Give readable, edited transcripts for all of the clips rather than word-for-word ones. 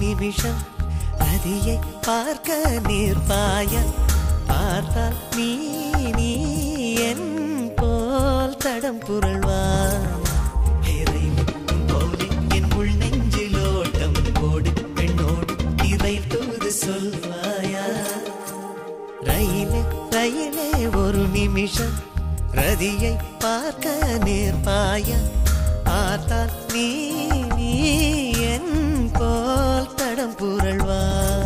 நிமிஷம் ரதியை பார்க்க நிற்பாய பார்த்தால் நீ நீ என் போல் தடம் புரள்வாய் போலே என் உள் நெஞ்சிலோட்டம் ஓடு பெண்ணோடு இதை தூது சொல்வாயா ரயிலே ரயிலே ஒரு நிமிஷம் ரதியை பார்க்க நிற்பாய பார்த்தால் நீ நீ என் போல் தடம் புரள்வாய்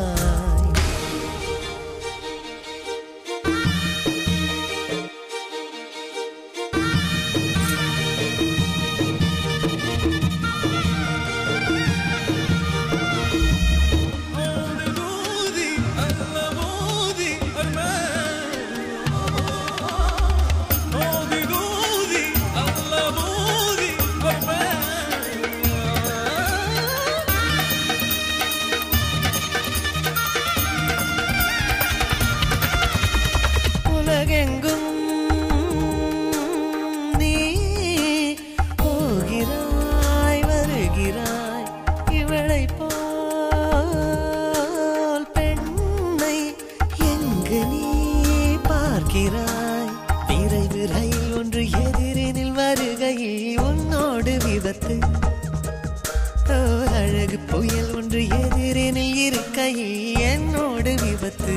அழகு புயல் ஒன்று எதிரினில் இருக்கையில் என்னோடு விபத்து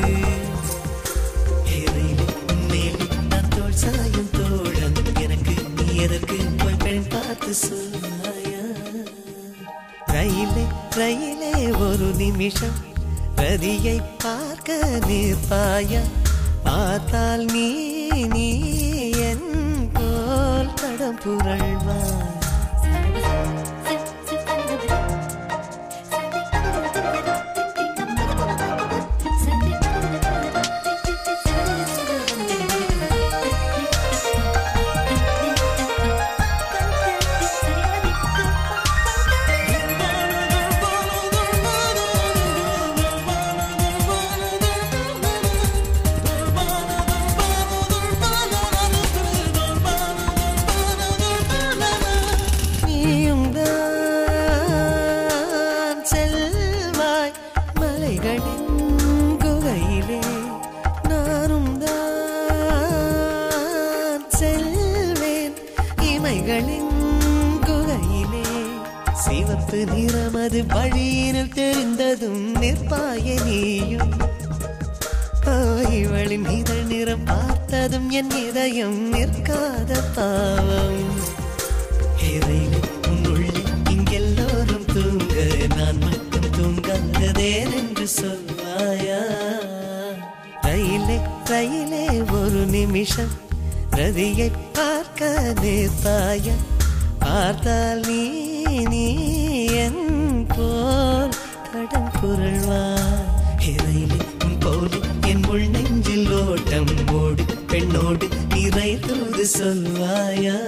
நான் தோல் சாயும் தோழன் எனக்கு நீ எதற்கு போய் பெண் பார்த்து சொன்னாயா ரயிலே ரயிலே ஒரு நிமிஷம் ரதியை பார்க்க நிற்பாயா பார்த்தால் நீ நீ என் போல் தடம் புரள்வாய் சிவப்பு நிறமது வழியினில் தெரிந்ததும் நிற்பாய நீயும் இவளின் இதழ் நிறம் பார்த்ததும் என் இதயம் நிற்காத பாவம் உன்னுள்ளே இங்கெல்லோரும் தூங்க நான் மட்டும் தூங்காததேன் என்று சொல்வாயா ரயிலே ரயிலே ஒரு நிமிஷம் ரதியை பார்க்க நிற்பாயா பார்த்தால் நீ நீ என் போல் தடம் புரள்வாய் ரயிலே போலே என் உள் நெஞ்சில் ஓட்டம் ஓடு பெண்ணோடு இறை தூது சொல்வாயா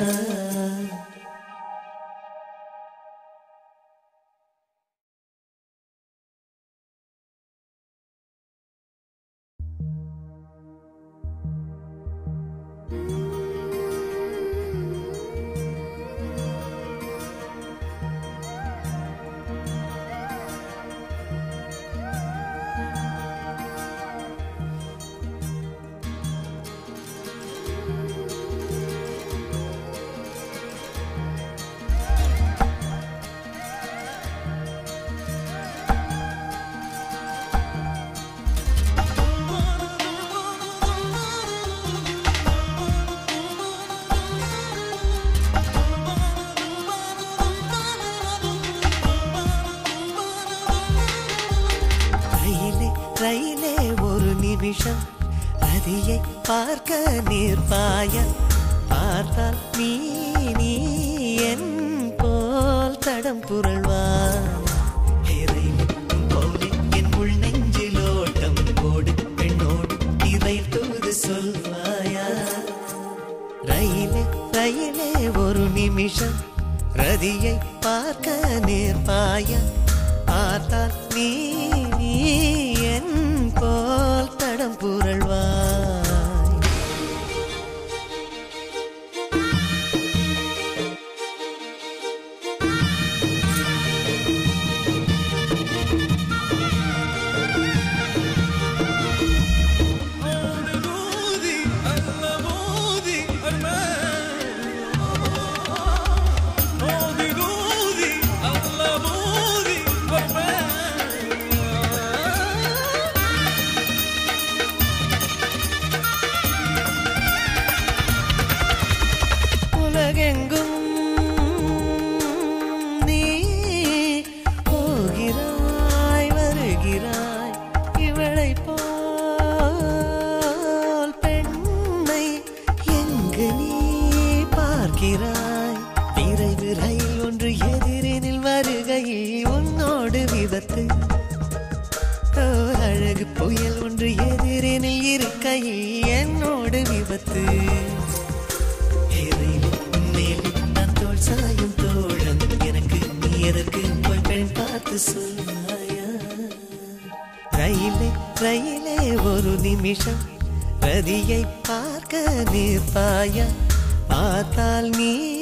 ரயிலே ஒரு நிமிஷம் ரதியை பார்க்க நிற்பாய பார்த்தால் நீ நீ என் போல் தடம் புரள்வாய் போலே என் உள் நெஞ்சிலோட்டம் ஓடு பெண்ணோடு இதை தூது சொல்வாயா ரயிலே ரயிலே ஒரு நிமிஷம் ரதியை பார்க்க நிற்பாய பார்த்தால் நீ நீ என் போல் தடம் புரள்வாய் விபத்து அழகு புயல் ஒன்று எதிரினில் இருக்கையில் என்னோடு விபத்து நான் தோல் சாயும் தோழன் எனக்கு நீ எதற்கு போய் பெண் பார்த்து சொன்னாயா ரயிலே ரயிலே ஒரு நிமிஷம் ரதியை பார்க்க நிற்பாயா பார்த்தால் நீ